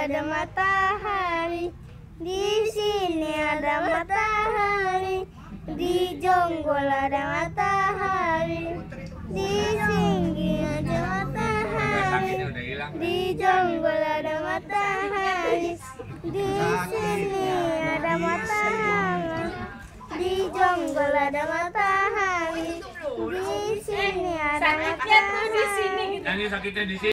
ada matahari. Di sini ada matahari. Di Jonggol ada matahari. Di sini ada matahari. Di Jonggol ada matahari. Di sini ada matahari. Di Jonggol ada matahari. Di sini ada matahari. Sakitnya di sini.